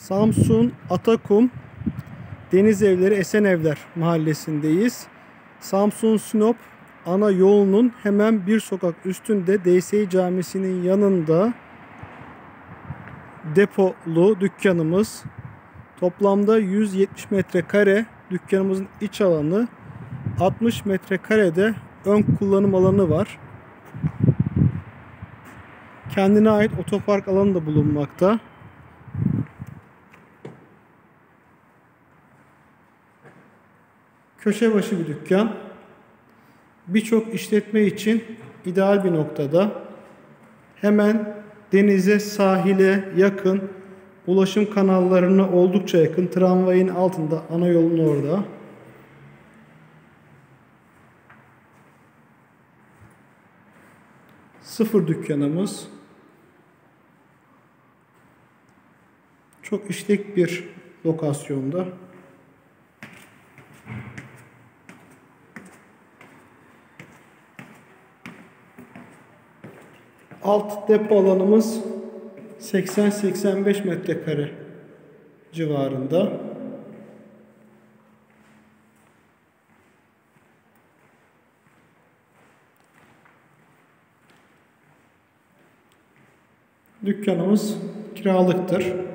Samsun Atakum Denizevleri Esenevler mahallesindeyiz. Samsun-Sinop ana yolunun hemen bir sokak üstünde DSİ Camisi'nin yanında depolu dükkanımız. Toplamda 170 metrekare dükkanımızın iç alanı, 60 metrekarede ön kullanım alanı var. Kendine ait otopark alanı da bulunmakta. Köşe başı bir dükkan. Birçok işletme için ideal bir noktada. Hemen denize, sahile yakın, ulaşım kanallarına oldukça yakın. Tramvayın altında, ana yolun orada. Sıfır dükkanımız. Çok işlek bir lokasyonda. Alt depo alanımız 80-85 metrekare civarında. Dükkanımız kiralıktır.